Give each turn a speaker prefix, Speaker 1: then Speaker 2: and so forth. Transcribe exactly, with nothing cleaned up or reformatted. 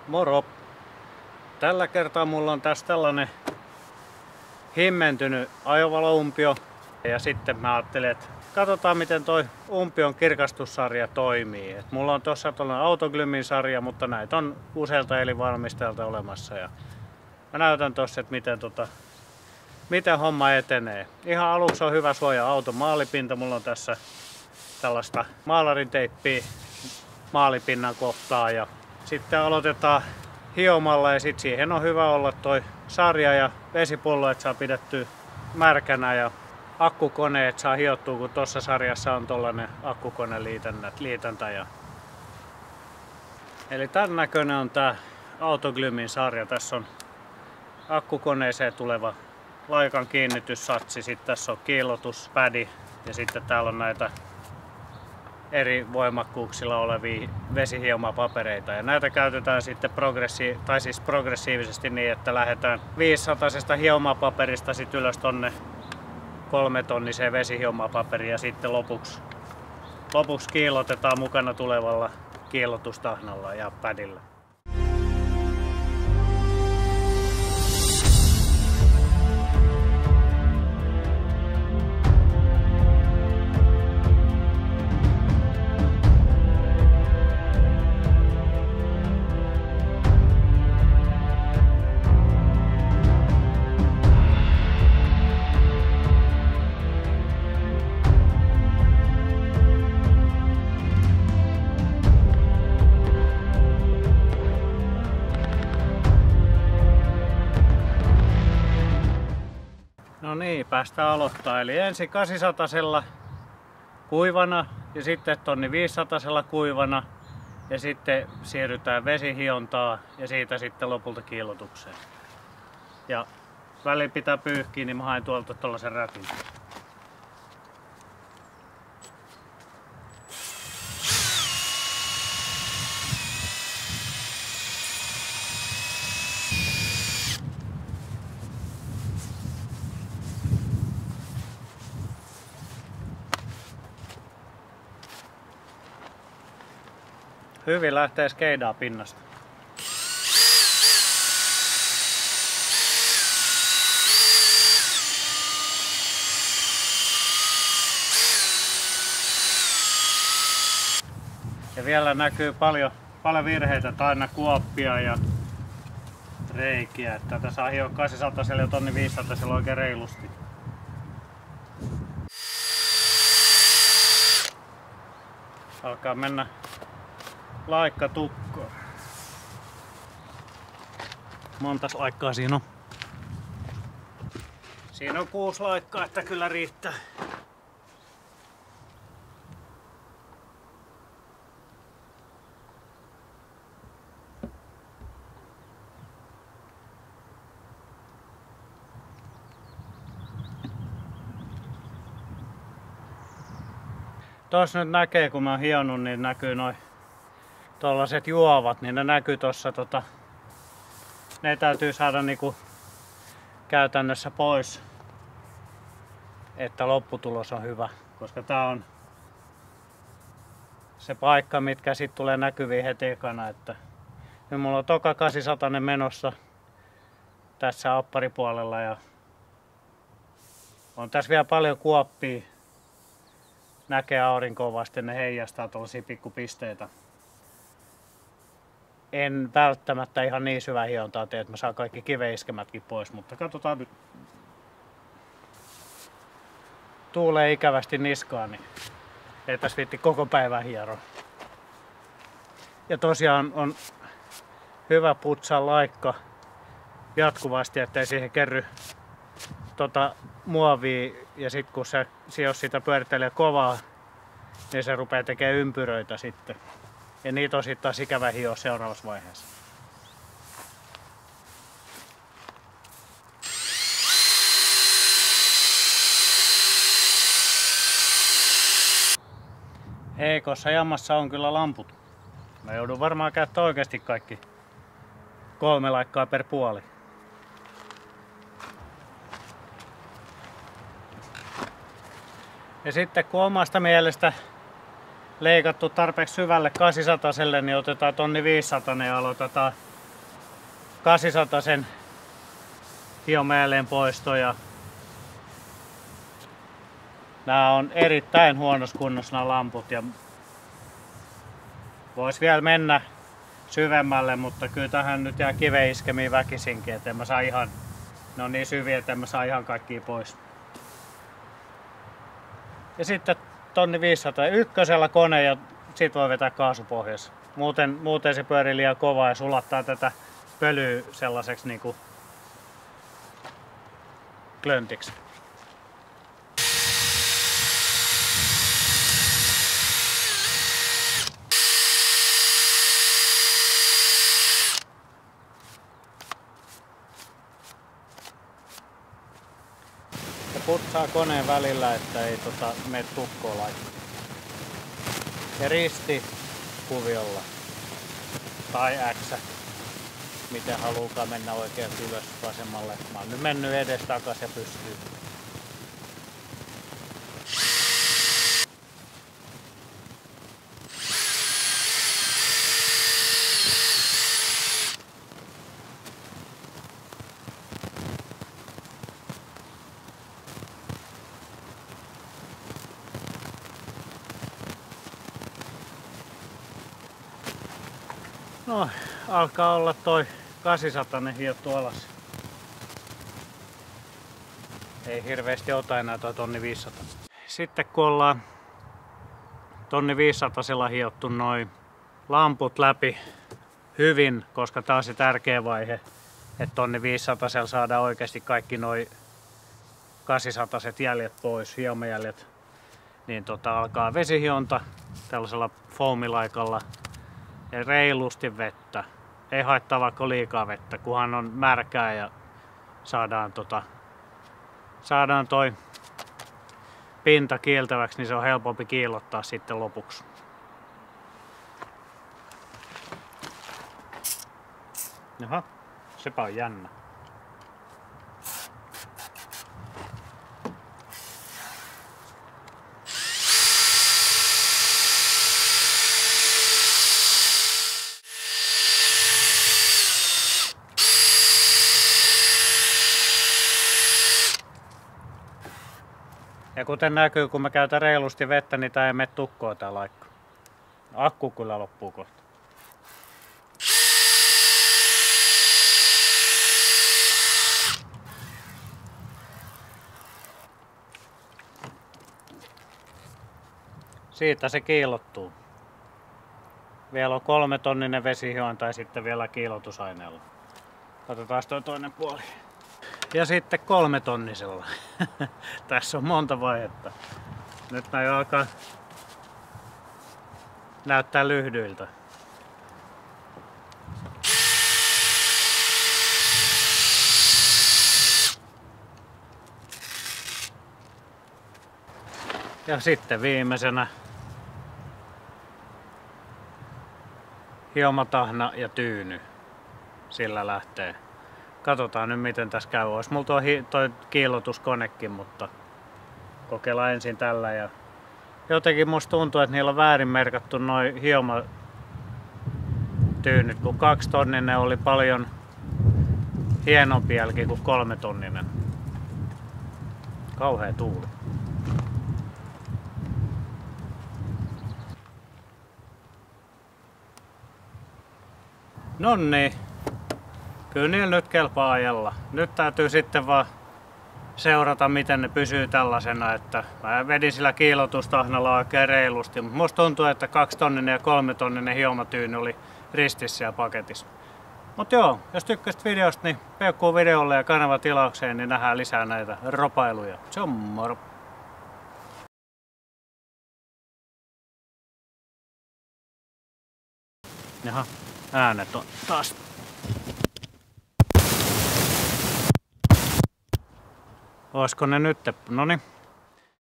Speaker 1: Moro! Tällä kertaa mulla on tässä tällainen himmentynyt ajovaloumpio. Ja sitten mä ajattelin, että katsotaan miten toi umpion kirkastussarja toimii. Et mulla on tossa tuollainen Autoglymin sarja, mutta näitä on useilta eri valmistajilta olemassa. Ja mä näytän tossa, että miten, tota, miten homma etenee. Ihan aluksi on hyvä suoja auton maalipinta. Mulla on tässä tällaista maalarinteippiä maalipinnan kohtaa. Ja sitten aloitetaan hiomalla ja sit siihen on hyvä olla toi sarja ja vesipullo, että saa pidettyä märkänä ja akkukone, että saa hiottua, kun tuossa sarjassa on tollanen akkukoneliitäntä. Ja... Eli tän näköinen on tää Autoglymin sarja. Tässä on akkukoneeseen tuleva laikan kiinnityssatsi, sitten tässä on kiillotuspädi ja sitten täällä on näitä eri voimakkuuksilla olevia vesihiomapapereita. Ja näitä käytetään sitten progressi- tai siis progressiivisesti niin, että lähdetään viisisatasesta hiomapaperista sit ylös tonne kolmetonniseen vesihiomapaperiin ja sitten lopuksi, lopuksi kiillotetaan mukana tulevalla kiillotustahnalla ja pädillä. No niin, päästään aloittaa. Eli ensin kahdeksansatasella kuivana ja sitten tonni viisisatasella kuivana ja sitten siirrytään vesihiontaan ja siitä sitten lopulta kiillotukseen. Ja väliin pitää pyyhkiä, niin mä haen tuolta tollasen rätin. Hyvin lähtee skeidaa pinnasta. Ja vielä näkyy paljon, paljon virheitä, aina kuoppia ja reikiä. Että tätä saa hioa kahdeksansatasella ja tonni viisisatasella oikein reilusti. Alkaa mennä laikka tukkoon. Montas laikkaa siinä on? Siinä on kuusi laikkaa, että kyllä riittää. Tuossa nyt näkee, kun mä oon hionut, niin näkyy noin tuollaiset juovat, niin ne näkyy tossa tota, ne täytyy saada niinku käytännössä pois, että lopputulos on hyvä, koska tää on se paikka, mitkä sit tulee näkyviin heti ekana, että nyt mulla on toka kahdeksansataa menossa tässä opparipuolella ja on tässä vielä paljon kuoppia, näkee aurinkoa vasten, ne heijastaa tuollaisia pikkupisteitä. En välttämättä ihan niin syvää hiontaa tee, että mä saan kaikki kiveiskemätkin pois, mutta katsotaan nyt. Tuulee ikävästi niskaan, niin ei tässä viitti koko päivän hieroa. Ja tosiaan on hyvä putsaa laikka jatkuvasti, ettei siihen kerry tota muovia. Ja sit kun se, jos sitä pyörittelee kovaa, niin se rupeaa tekemään ympyröitä sitten. Ja niitä on sitten taas ikävä hioa seuraavassa vaiheessa. Heikossa jammassa on kyllä lamput. Mä joudun varmaan käyttämään oikeasti kaikki kolme laikkaa per puoli. Ja sitten kun omasta mielestä leikattu tarpeeksi syvälle kahdeksansataselle, niin otetaan tonni viisisataa ja aloitetaan kahdeksansataa hiomäälleen poisto ja nämä on erittäin huonossa kunnossa nämä lamput ja vois vielä mennä syvemmälle, mutta kyllä tähän nyt jää kiveen iskemiin väkisinkin, että en mä saa ihan, ne on niin syviä, että en mä saa ihan kaikkia pois. Ja sitten tonni viisisataa ykkösellä kone ja sit voi vetää kaasupohjassa. Muuten, muuten se pyörii liian kovaa ja sulattaa tätä pölyä sellaiseksi niinku klöntiksi. Se putsaa koneen välillä, että ei tota, mene tukkoon laittaa. Ja risti kuviolla. Tai X. Miten haluukaan mennä oikein ylös vasemmalle. Mä oon nyt mennyt edes takas ja pystyy. No, alkaa olla toi kahdeksansataa hiottu alas. Ei hirveästi ota enää toi tonni viisisataa. Sitten kun ollaan tonni viisisataa hiottu noin lamput läpi hyvin, koska tää on se tärkeä vaihe, että tonni viisisataa saadaan oikeasti kaikki noin kahdeksansataa jäljet pois, hiomajäljet, niin tota alkaa vesihionta tällaisella foamilaikalla. Ja reilusti vettä. Ei haittaa vaikka liikaa vettä, kunhan on märkää ja saadaan, tota, saadaan toi pinta kiiltäväksi, niin se on helpompi kiillottaa sitten lopuksi. Jaha, sepä on jännä. Ja kuten näkyy, kun mä käytän reilusti vettä, niin tää ei mene tukkoon tää laikka. Akku kyllä loppuu kohta. Siitä se kiillottuu. Vielä on kolme tonninen vesihionta ja sitten vielä kiillotusaineella. Katsotaan toi toinen puoli. Ja sitten kolme tonnisella. Tässä on monta vaihetta. Nyt näin alkaa näyttää lyhdyiltä. Ja sitten viimeisenä hiomatahna ja tyyny. Sillä lähtee. Katsotaan nyt miten tässä käy. Ois mulla tuo, toi kiillotuskonekin, mutta kokeillaan ensin tällä. Ja jotenkin musta tuntuu, että niillä on väärin merkattu noi hiomatyynyt, kun kaksi tonninen oli paljon hienompi jälki kuin kolme tonninen. Kauhea tuuli. Nonni. Kyllä niillä nyt kelpaa ajella. Nyt täytyy sitten vaan seurata miten ne pysyy tällaisena, että mä vedin sillä kiillotustahnalla oikein reilusti, mutta musta tuntuu, että kaksi tonninen ja kolme tonninen hiomatyyny oli ristissä siellä paketissa. Mut joo, jos tykkäsit videosta, niin peukkuu videolle ja kanavatilaukseen, niin nähdään lisää näitä ropailuja. Se on moro! Jaha, äänet on taas. Olisiko ne nyt? Noniin.